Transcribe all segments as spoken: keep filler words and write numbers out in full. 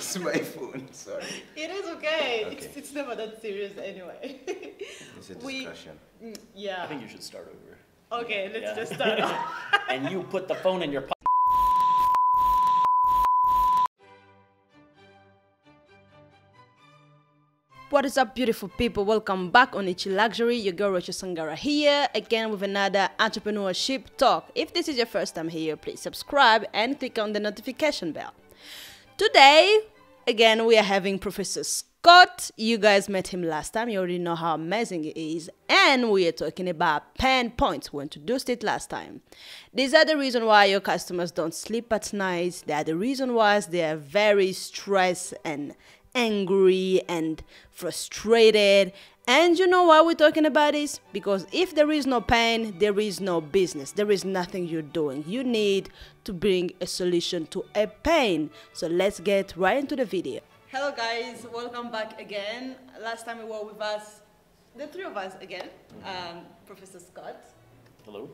It's my phone, sorry. It is okay. Okay. It's, it's never that serious anyway. It's a We- discussion. Mm, yeah. I think you should start over. Okay, let's Yeah. just start off. And you put the phone in your pocket. What is up, beautiful people? Welcome back on Ichi Luxury. Your girl Rachel Sangara here again with another entrepreneurship talk. If this is your first time here, please subscribe and click on the notification bell. Today, again, we are having Professor Scott. You guys met him last time. You already know how amazing he is. And we are talking about pain points. We introduced it last time. These are the reason why your customers don't sleep at night. They are the reason why they are very stressed and angry and frustrated. And you know why we're talking about this? Because if there is no pain, there is no business. There is nothing you're doing. You need to bring a solution to a pain. So let's get right into the video. Hello guys, welcome back again. Last time you were with us, the three of us again, um, Professor Scott Hello.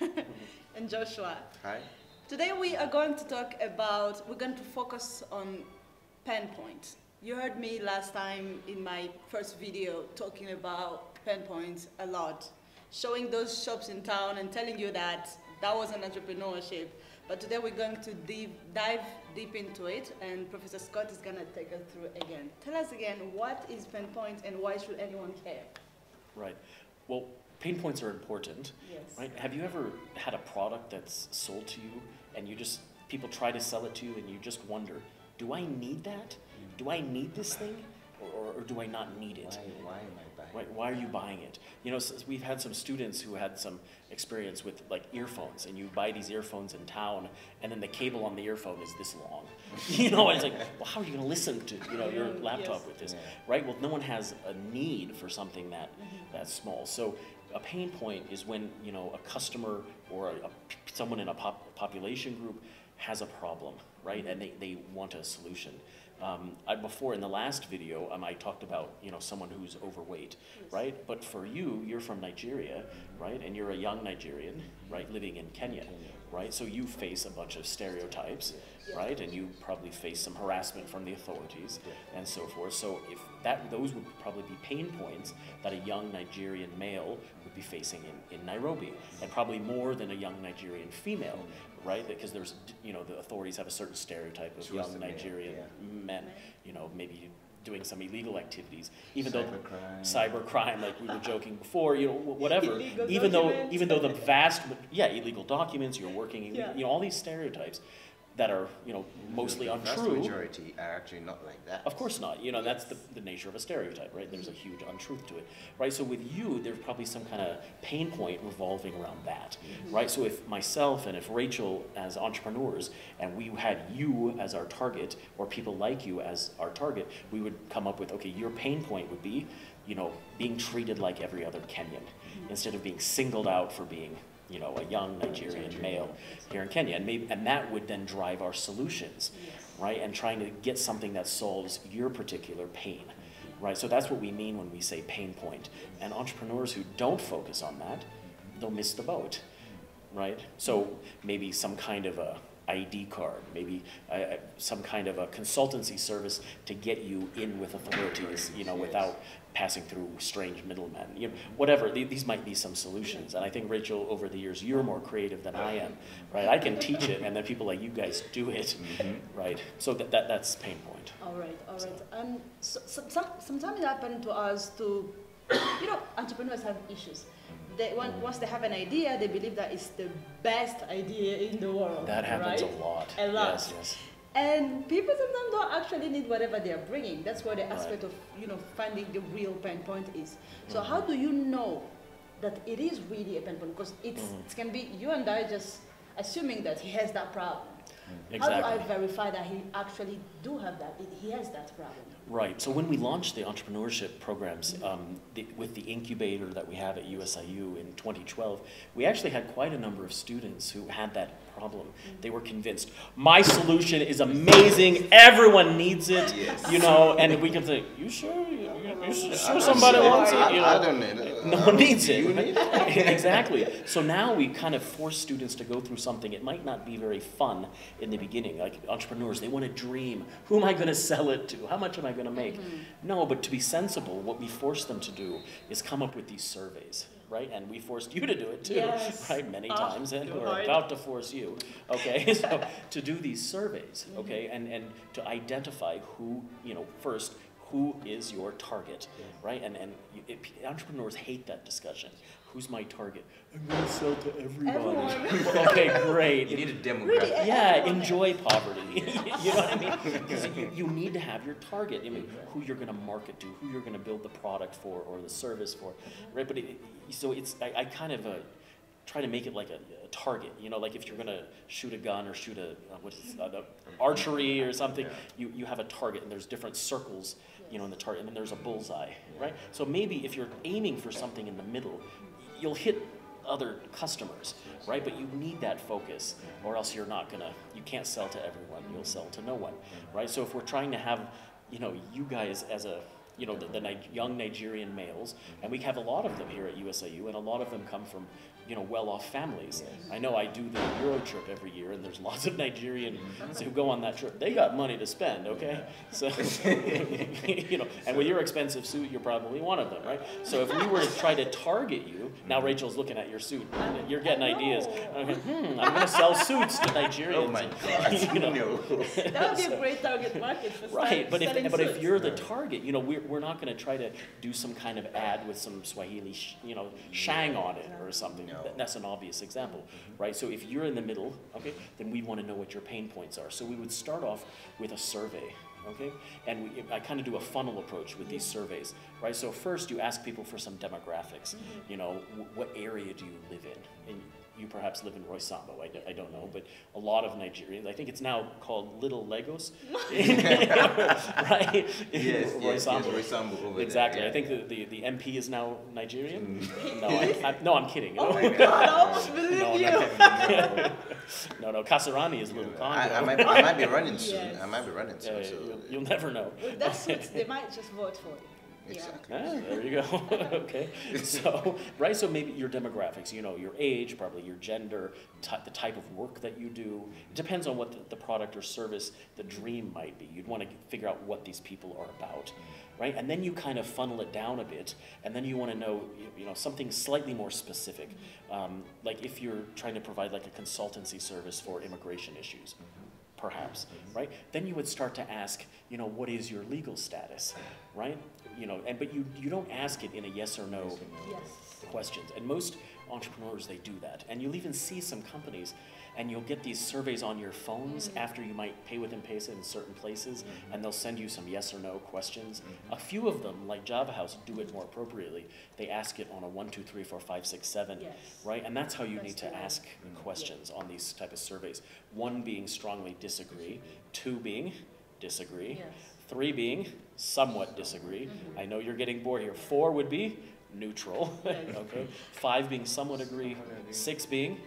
and Joshua. Hi. Today we are going to talk about, we're going to focus on pain points. You heard me last time in my first video talking about pain points a lot, showing those shops in town and telling you that that was an entrepreneurship. But today we're going to deep, dive deep into it, and Professor Scott is going to take us through again. Tell us again, what is pain points and why should anyone care? Right. Well, pain points are important. Yes. Right. Have you ever had a product that's sold to you and you just, people try to sell it to you and you just wonder, do I need that? Do I need this thing, or, or, or do I not need it? Why, why am I buying? Right, why are you buying it? You know, s we've had some students who had some experience with like earphones, and you buy these earphones in town, and then the cable on the earphone is this long. You know, and it's like, well, how are you going to listen to you know your laptop Yes. with this, Yeah. right? Well, no one has a need for something that that's small. So a pain point is when you know a customer or a, a, someone in a pop, population group has a problem, right? And they, they want a solution. Um, I, before in the last video, um, I talked about you know someone who's overweight, Yes. right? But for you, you're from Nigeria, right? And you're a young Nigerian, right, living in Kenya, right? So you face a bunch of stereotypes, right? And you probably face some harassment from the authorities and so forth. So if that, those would probably be pain points that a young Nigerian male would be facing in, in Nairobi, and probably more than a young Nigerian female, right? Because there's, you know, the authorities have a certain stereotype of Choose young the male, Nigerian yeah. men, you know, maybe doing some illegal activities, even though Cybercrime. cybercrime, like we were joking before, you know, wh- whatever. Illegal even though, documents. even though the vast, yeah, illegal documents, you're working, ille- Yeah. you know, all these stereotypes that are, you know, mostly The vast untrue. majority are actually not like that. Of course not. You know, that's the, the nature of a stereotype, right? There's a huge untruth to it, right? So with you, there's probably some kind of pain point revolving around that, right? So if myself and if Rachel as entrepreneurs, and we had you as our target, or people like you as our target, we would come up with, okay, your pain point would be, you know, being treated like every other Kenyan, instead of being singled out for being, you know, a young Nigerian male here in Kenya. And, maybe, and that would then drive our solutions, right? And trying to get something that solves your particular pain, right? So that's what we mean when we say pain point. And entrepreneurs who don't focus on that, they'll miss the boat, right? So maybe some kind of a I D card, maybe uh, some kind of a consultancy service to get you in with authorities, you know, without passing through strange middlemen, you know, whatever. Th these might be some solutions. And I think, Rachel, over the years, you're more creative than I am, right? I can teach it, and then people like you guys do it, right? So that, that that's pain point. All right, all right. Um, so, so, some, sometimes it happens to us to, you know, entrepreneurs have issues. They, want, once they have an idea, they believe that it's the best idea in the world. That happens right? a lot. A lot. Yes, yes. And people sometimes don't actually need whatever they are bringing. That's where the aspect Right. of, you know, finding the real pain point is. So how do you know that it is really a pain point? Because it's, it can be you and I just assuming that he has that problem. Exactly. How do I verify that he actually do have that, he has that problem? Right. So when we launched the entrepreneurship programs um, the, with the incubator that we have at U S I U in twenty twelve, we actually had quite a number of students who had that problem. They were convinced, my solution is amazing, everyone needs it, Yes. you know, and we can say, you sure? You, you You should show somebody wants it. You know? I don't need it. No one needs it. You need it? Exactly. So now we kind of force students to go through something. It might not be very fun in the beginning. Like entrepreneurs, they want to dream. Who am I going to sell it to? How much am I going to make? Mm-hmm. No, but to be sensible, what we force them to do is come up with these surveys. Right, and we forced you to do it too, yes. right, many oh, times, and we're hard. about to force you, okay, so to do these surveys, okay, and, and to identify who, you know, first, who is your target, right, and, and it, entrepreneurs hate that discussion. Who's my target? I'm going to sell to everybody. Well, okay, great. You need a demographic. Really? Yeah, Everyone. enjoy poverty. You know what I mean? Because you, you need to have your target. I mean, who you're going to market to, who you're going to build the product for or the service for, right? But it, so it's I, I kind of uh, try to make it like a, a target. You know, like if you're going to shoot a gun or shoot a uh, what is uh, archery or something, you you have a target and there's different circles, you know, in the target, and then there's a bullseye, right? So maybe if you're aiming for something in the middle, you'll hit other customers, right? But you need that focus, or else you're not gonna, you can't sell to everyone, you'll sell to no one, right? So if we're trying to have, you know, you guys as a, you know, the, the Ni- young Nigerian males, and we have a lot of them here at U S I U, and a lot of them come from, you know, well-off families. I know I do the Euro trip every year, and there's lots of Nigerians who go on that trip. They got money to spend, okay? So, you know, and with your expensive suit, you're probably one of them, right? So if we were to try to target you, now Rachel's looking at your suit, and you're getting ideas. Okay, hmm, I'm gonna sell suits to Nigerians. Oh my God, You know? no. That would be a great target market for Right, start- but if selling but if suits. you're the target, you know, we're we're not going to try to do some kind of ad with some Swahili, sh you know, shang on it or something. No. That, that's an obvious example, right? So if you're in the middle, okay, then we want to know what your pain points are. So we would start off with a survey, okay, and we, I kind of do a funnel approach with these surveys, right? So first you ask people for some demographics. Mm-hmm. You know, w what area do you live in? And you perhaps live in Roysambo, I, d I don't know, but a lot of Nigerians, I think it's now called Little Lagos, right? Yes, yes, yes, Roysambo. Roysambo over Exactly, there. I think the, the, the M P is now Nigerian. No, I, I, no, I'm kidding. Oh my God, I almost believe No, you. no, no, no, Kasarani is Little Congo. I, I, might, I might be running soon. Yes. I might be running soon. Yeah, so. you'll, you'll never know. With that suits, they might just vote for you. Exactly. Ah, there you go. Okay. So, right, so maybe your demographics, you know, your age, probably your gender, ty the type of work that you do. It depends on what the, the product or service, the dream might be. You'd want to figure out what these people are about, right? And then you kind of funnel it down a bit, and then you want to know, you know, something slightly more specific. Um, like if you're trying to provide like a consultancy service for immigration issues, perhaps, right? Then you would start to ask, you know, what is your legal status, right? You know, and but you you don't ask it in a yes or no Yes. questions. And most entrepreneurs, they do that. And you'll even see some companies, and you'll get these surveys on your phones Mm-hmm. after you might pay with M-Pesa in certain places, Mm-hmm. and they'll send you some yes or no questions. Mm-hmm. A few of them, like Java House, do it more appropriately. They ask it on a one, two, three, four, five, six, seven, Yes. right? And that's how you That's need to the way. ask questions on these type of surveys. One being strongly disagree, two being disagree, Yes. three being somewhat disagree. Mm-hmm. I know you're getting bored here. Four would be neutral, Yes. okay? Five being somewhat agree, six being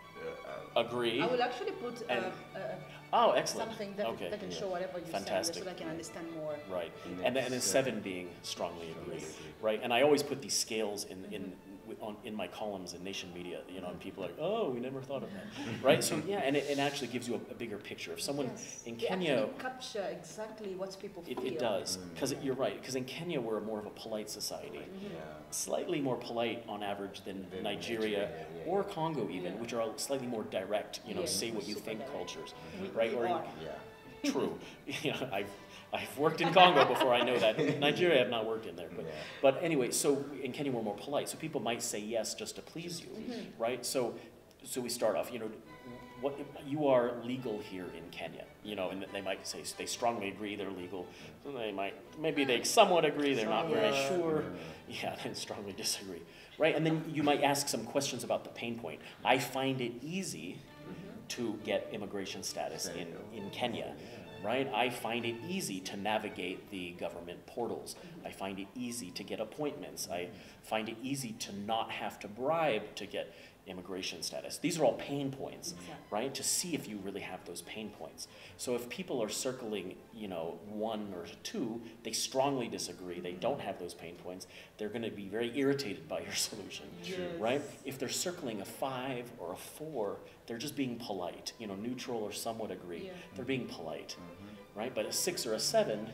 agree. I will actually put uh, And- uh, Oh, excellent. something that, Okay, that can yeah. show whatever you Fantastic. send so that I can understand more. right. And And then, and then that's, uh, seven being strongly agree, right? And I always put these scales in, in, wi- on, in my columns in Nation Media, you know, and people are like, oh, we never thought of that, right? So, yeah, and it, it actually gives you a, a bigger picture. If someone Yes. in They Kenya, actually capture exactly what people it, feel. it does, because you're right, because in Kenya, we're more of a polite society. Yeah. Slightly more polite on average than Than Nigeria Nigeria, yeah, or yeah. Congo even, Yeah. which are slightly more direct, you know, Yeah, say what you super think direct. cultures, We- right? we Or in- are. Yeah. true. You know, I've, I've worked in Congo before, I know that. Nigeria, I've not worked in there. But, Yeah. but anyway, so in Kenya, we're more polite. So people might say yes just to please you, Mm-hmm. right? So, so we start off, you know, what, you are legal here in Kenya, you know, and they might say they strongly agree they're legal. They might, maybe they somewhat agree, they're not very Somewhat. sure. Yeah, and strongly disagree, right? And then you might ask some questions about the pain point. I find it easy to get immigration status in, in Kenya, right? I find it easy to navigate the government portals. I find it easy to get appointments. I find it easy to not have to bribe to get immigration status. These are all pain points, Exactly. right? To see if you really have those pain points. So if people are circling, you know, one or two, they strongly disagree, they don't have those pain points, they're going to be very irritated by your solution, Yes. right? If they're circling a five or a four, they're just being polite, you know, neutral or somewhat agree. Yeah. They're being polite, right? But a six or a seven,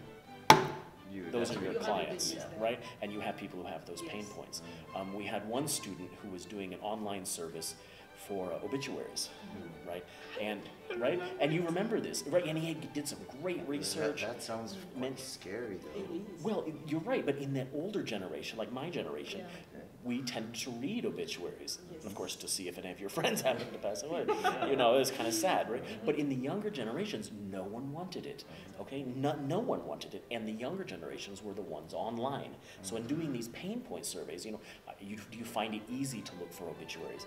You, those that's are your You have clients, a business there. right? And you have people who have those pain Yes. points. Um, we had one student who was doing an online service for uh, obituaries, Mm-hmm. right? And right, and you remember this, right? And he had, did some great research. That, that sounds meant- quite scary though. It is. Well, it- you're right, but in that older generation, like my generation, Yeah. we tend to read obituaries, Yes. of course, to see if any of your friends happen to pass away. You know, it's kind of sad, right? But in the younger generations, no one wanted it. Okay, no, no one wanted it, and the younger generations were the ones online. So in doing these pain point surveys, you know, uh, you, do you find it easy to look for obituaries?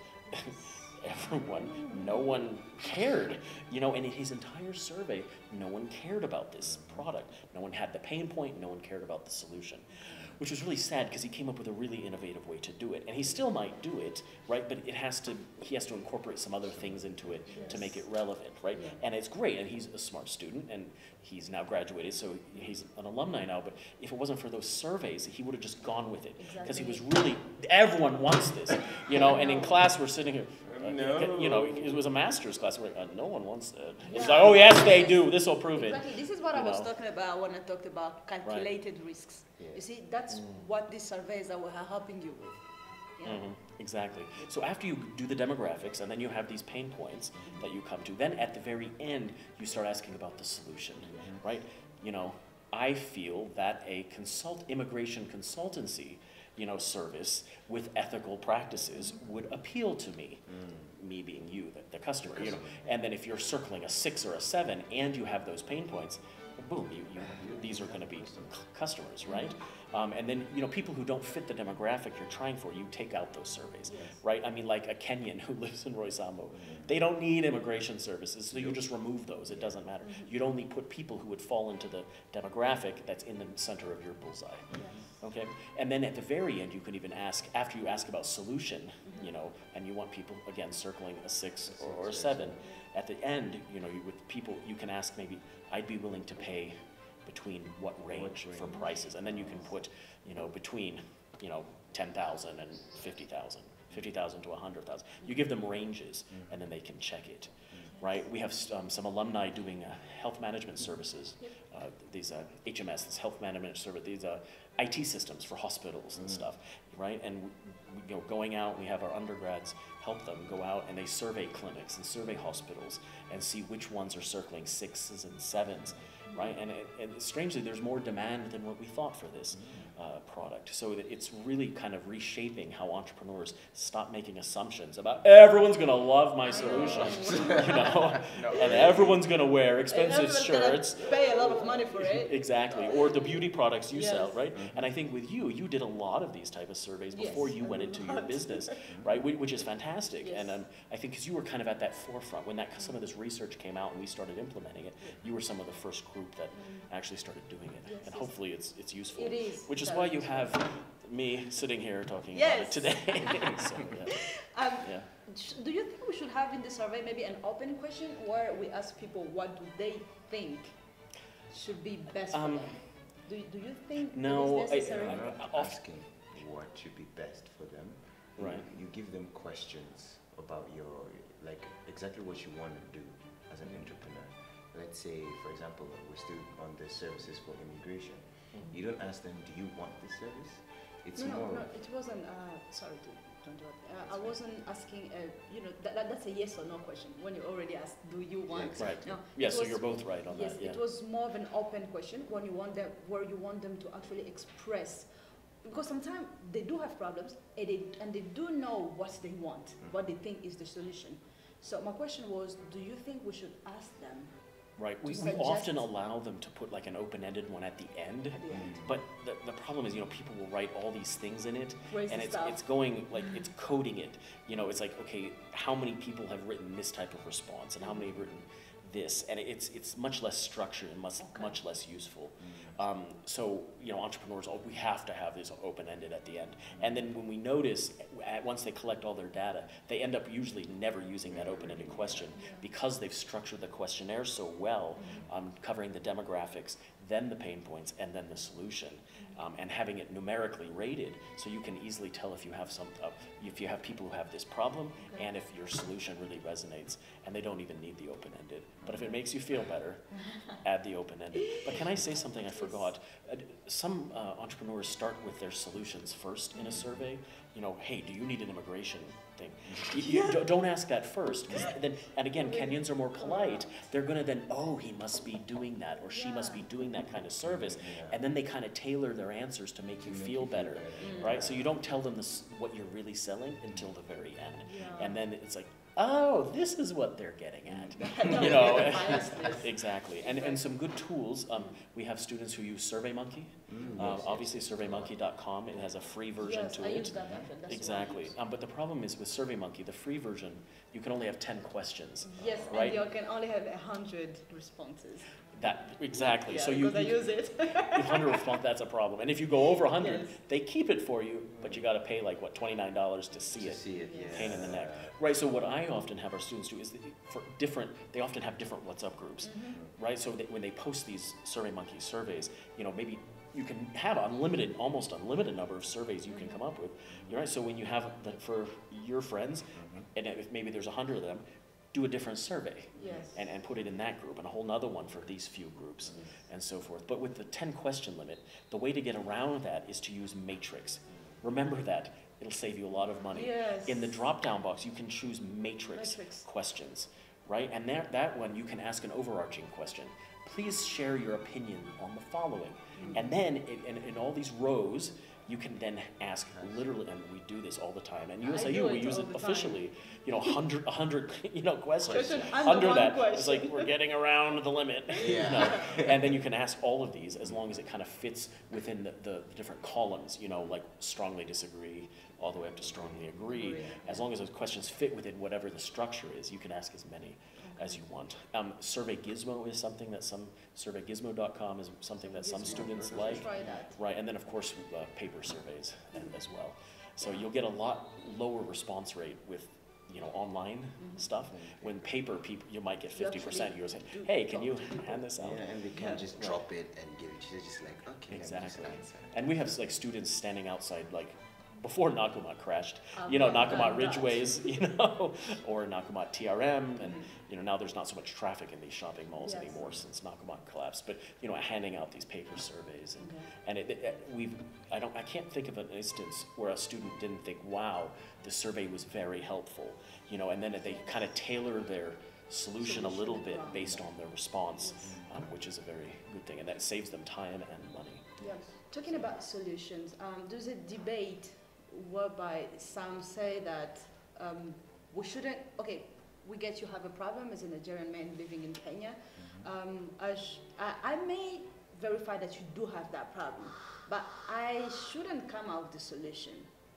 Everyone, no one cared, you know, and in his entire survey, no one cared about this product. No one had the pain point, no one cared about the solution, which was really sad because he came up with a really innovative way to do it. And he still might do it, right, but it has to, he has to incorporate some other things into it to make it relevant, right? Yeah. And it's great, and he's a smart student, and he's now graduated, so he's an alumni now, but if it wasn't for those surveys, he would have just gone with it. Because he was really, everyone wants this, you know, and in class we're sitting here, uh, No. you know, it was a master's class, we're like, uh, no one wants that. It's like, oh yes, they do, this will prove it. Exactly. This is what I You was know. talking about when I talked about calculated risks. Yeah. You see, that's what these surveys are are helping you with. Yeah. Mhm, exactly. So after you do the demographics and then you have these pain points that you come to, then at the very end you start asking about the solution, right? You know, I feel that a consult immigration consultancy, you know, service with ethical practices would appeal to me. Me being you, the, the customer, you know. And then if you're circling a six or a seven and you have those pain points, well, boom, you, you, these are going to be c- customers, right? Um, and then, you know, people who don't fit the demographic you're trying for, you take out those surveys, right? I mean, like a Kenyan who lives in Roysambo, they don't need immigration services, so you just remove those. It doesn't matter. You'd only put people who would fall into the demographic that's in the center of your bullseye. Okay, and then at the very end, you can even ask, after you ask about solution, you know, and you want people, again, circling a six or, or a seven, at the end, you know, you, with people, you can ask maybe, I'd be willing to pay between what range for prices, and then you can put, you know, between, you know, ten thousand and fifty thousand, fifty thousand to one hundred thousand. You give them ranges, and then they can check it. Right, we have um, some alumni doing uh, health management services, uh, these uh, H M S, this health management service, these uh, I T systems for hospitals and stuff, right? And we, we, you know, going out, we have our undergrads help them go out and they survey clinics and survey hospitals and see which ones are circling sixes and sevens, right? And, it, and strangely, there's more demand than what we thought for this uh, product. So that it's really kind of reshaping how entrepreneurs stop making assumptions about everyone's gonna love my solution, you know, and everyone's gonna wear expensive Everyone's gonna shirts. Pay a lot of money for it. Exactly, or the beauty products you Yes. sell, right? And I think with you, you did a lot of these type of surveys before Yes, you I went did into a your lot. business, right? Whi- Which is fantastic. Yes. And um, I think because you were kind of at that forefront when that some of this research came out and we started implementing it, you were some of the first group that actually started doing it. Yes, And yes. hopefully it's it's useful. It is Which is very why you useful. have me sitting here talking Yes. about it today. So, yeah. Um, Yeah. sh- do you think we should have in the survey maybe an open question where we ask people what do they think should be best Um, for them? Do, do you think no, it I- is necessary? I- You're not Off- asking what should be best for them. You- Right. You give them questions about your, like, exactly what you want to do as an entrepreneur. Let's say, for example, we're still on the services for immigration. Mhm. You don't ask them, do you want this service? It's no, no, more no, of- it wasn't, uh, sorry to, to interrupt. Uh, I wasn't asking, uh, you know, that, that, that's a yes or no question. When you already asked, do you want? exactly. No, Yeah, it so was- you're both right on Yes, that. Yeah. it was more of an open question when you want them, where you want them to actually express, because sometimes they do have problems and they, and they do know what they want, Mm. what they think is the solution. So my question was, do you think we should ask them Right. We, to we often suggest- allow them to put like an open-ended one at the end. at the end? But the, the problem is, you know, people will write all these things in it, Crazy and it's stuff. it's going like it's coding it. You know, it's like, okay, how many people have written this type of response, and how many have written this, and it's it's much less structured and much Okay. much less useful. Um, so you know, entrepreneurs, oh, we have to have this open-ended at the end. And then when we notice, at, once they collect all their data, they end up usually never using that open-ended question because they've structured the questionnaire so well, um, covering the demographics, then the pain points, and then the solution, um, and having it numerically rated, so you can easily tell if you have some, uh, if you have people who have this problem, and if your solution really resonates, and they don't even need the open-ended. But if it makes you feel better, add the open-ended. But can I say something I forgot? Uh, some uh, entrepreneurs start with their solutions first in a survey. You know, hey, do you need an immigration thing? You, you d- don't ask that first, 'cause then, and again, Kenyans are more polite. They're gonna then, oh, he must be doing that, or she must be doing that kind of service, and then they kind of tailor their answers to make you feel better, right? So you don't tell them this, what you're really selling until the very end, and then it's like, oh, this is what they're getting at, you know. Exactly, and and some good tools. Um, we have students who use SurveyMonkey. Mm, Uh, yes, obviously, survey monkey dot com. It has a free version Yes, to I it. use that actually. That's Exactly. Um, but the problem is with SurveyMonkey, the free version, you can only have ten questions. Yes, Right. and you can only have a hundred responses. That exactly. Yeah, so you, because I you use it. one hundred response, that's a problem. And if you go over one hundred, Yes. they keep it for you, but you got to pay like what twenty-nine dollars to see To it. see it, Yes. yeah. Pain in the neck. Right, so what I often have our students do is that for different, they often have different WhatsApp groups, right? So that when they post these SurveyMonkey surveys, you know, maybe you can have unlimited, almost unlimited number of surveys you can come up with. You're right, so when you have that for your friends, and if maybe there's a hundred of them, do a different survey. Yes. And, and put it in that group, and a whole nother one for these few groups, and so forth. But with the ten question limit, the way to get around that is to use Matrix. Remember that, it'll save you a lot of money. Yes. In the drop-down box, you can choose Matrix, Matrix. questions, right? And that, that one, you can ask an overarching question. Please share your opinion on the following. And then, in, in, in all these rows, you can then ask literally, and we do this all the time, and I U S A do U, we it use all it the time. officially, you know, hundred, a hundred, you know, questions. Question under Under one that, it's question. like, we're getting around the limit. you Yeah. know? And then you can ask all of these, as long as it kind of fits within the, the, the different columns, you know, like strongly disagree, all the way up to strongly agree. Agree. As long as those questions fit within whatever the structure is, you can ask as many as you want. Um, Survey Gizmo is something that some, survey gizmo dot com is something that some Gizmo. students Should like. try that. Right, and then of course, uh, paper surveys a- as well. So you'll get a lot lower response rate with, you know, online stuff. When paper, people, you might get Mm-hmm. You fifty percent. actually You'll say, do hey, can you talk to people. hand this out? Yeah, and they Yeah. can't just drop it and give it. She's just like, okay, let me just Exactly. answer. And we have like students standing outside, like, before Nakumat crashed, I've you know, not Nakumat done that. Ridgeways, you know, or Nakumat T R M, and, you know, now there's not so much traffic in these shopping malls Yes. anymore since Nakumat collapsed, but, you know, handing out these paper surveys, and, Okay. and it, it, we've, I don't, I can't think of an instance where a student didn't think, wow, the survey was very helpful, you know, and then they kind of tailor their solution a little bit based on their response, um, which is a very good thing, and that saves them time and money. Yeah. Talking about solutions, um, there's a debate whereby some say that um, we shouldn't, okay, we get you have a problem as a Nigerian man living in Kenya. Um, I, sh- I, I may verify that you do have that problem, but I shouldn't come out with the solution.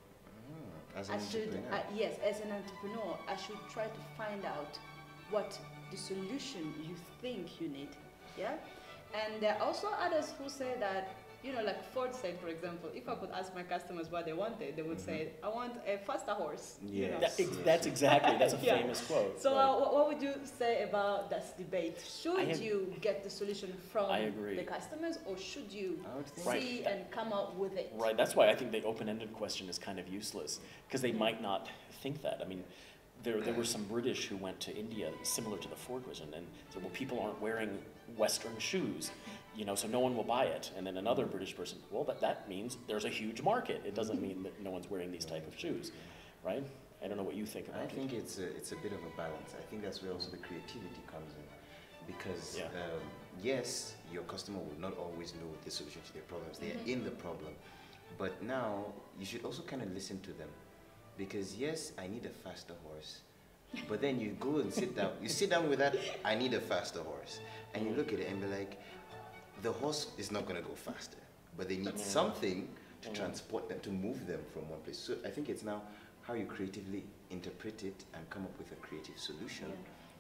Ah, as an I should, entrepreneur. uh, yes, as an entrepreneur, I should try to find out what the solution you think you need, yeah? And there are also others who say that, you know, like Ford said, for example, if I could ask my customers what they wanted, they would say, I want a faster horse. you know. That, Yes, ex- yes, that's yes. exactly, that's a Yeah. famous quote. So right. uh, what, what would you say about that debate? Should I have- you get the solution from I agree. the customers, or should you I would think- Right. see and come up with it? Right, that's why I think the open-ended question is kind of useless, because they Mm. might not think that. I mean, there, there were some British who went to India, similar to the Ford question, and said, well, people aren't wearing Western shoes, you know, so no one will buy it. And then another British person, well, that, that means there's a huge market. It doesn't mean that no one's wearing these type of shoes, right? I don't know what you think about I it. think it's a, it's a bit of a balance. I think that's where also the creativity comes in. Because, Yeah. um, yes, your customer will not always know the solution to their problems. They are Mhm. in the problem. But now, you should also kind of listen to them. Because, yes, I need a faster horse. But then you go and sit down. You sit down with that, I need a faster horse. And you look at it and be like, the horse is not going to go faster. But they need Mm. something to Mm. transport them, to move them from one place. So I think it's now how you creatively interpret it and come up with a creative solution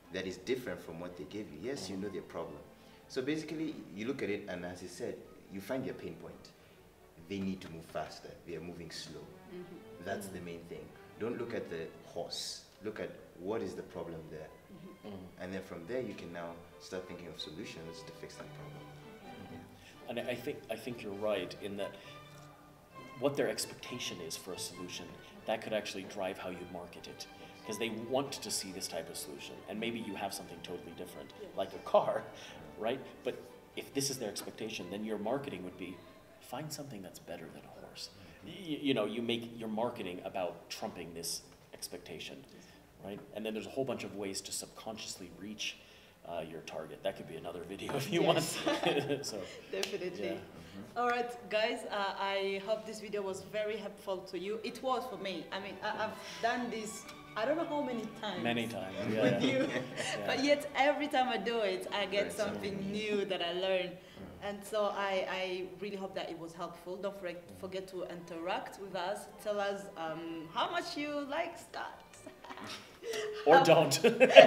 that is different from what they gave you. Yes, you know their problem. So basically, you look at it, and as I said, you find their pain point. They need to move faster. They are moving slow. Mm-hmm. That's mm-hmm. the main thing. Don't look at the horse. Look at what is the problem there. Mm-hmm. Mm-hmm. And then from there, you can now start thinking of solutions to fix that problem. Mm-hmm. And I think, I think you're right in that what their expectation is for a solution, that could actually drive how you market it. Because they want to see this type of solution. And maybe you have something totally different, like a car, right? But if this is their expectation, then your marketing would be, find something that's better than a horse. You, you know, you make your marketing about trumping this expectation, right? And then there's a whole bunch of ways to subconsciously reach uh, your target. That could be another video if you yes. want. So, definitely. Yeah. Mm-hmm. All right, guys, uh, I hope this video was very helpful to you. It was for me. I mean, I, I've done this, I don't know how many times. Many times, yeah. With you. Yeah. But yet, every time I do it, I get Right, something something new that I learn. And so I, I really hope that it was helpful. Don't forget, forget to interact with us. Tell us um, how much you like Scott. Or how, don't.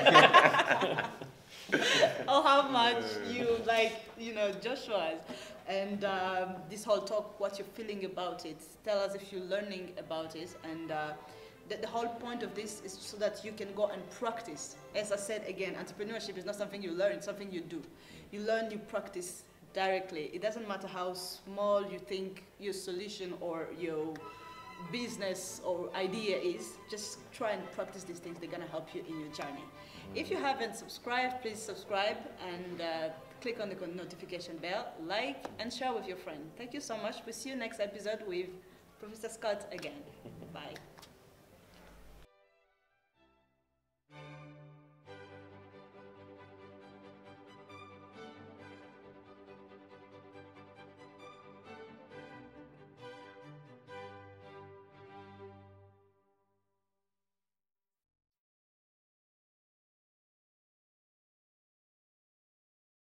or how much you like, you know, Joshua's. And um, this whole talk, what you're feeling about it. Tell us if you're learning about it. And uh, the, the whole point of this is so that you can go and practice. As I said again, entrepreneurship is not something you learn, it's something you do. You learn, you practice directly. It doesn't matter how small you think your solution or your business or idea is, just try and practice these things. They're going to help you in your journey. If you haven't subscribed, please subscribe and uh, click on the notification bell, like and share with your friend. Thank you so much. We'll see you next episode with Professor Scott again. Bye.